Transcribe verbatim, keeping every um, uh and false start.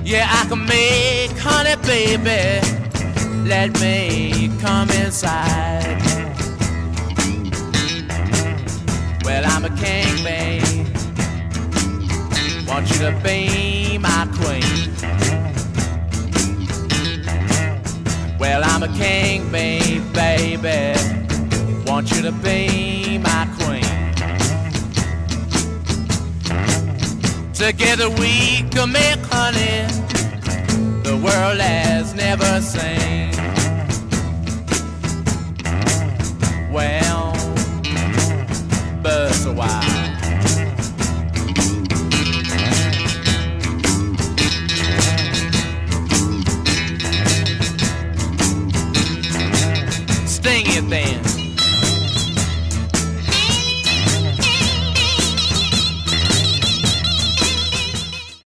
Yeah, I can make honey, baby. Let me come inside. Well, I'm a king, babe. Want you to be my queen. Well, I'm a king, babe, baby. Want you to be my queen. Together we can make honey the world has never seen.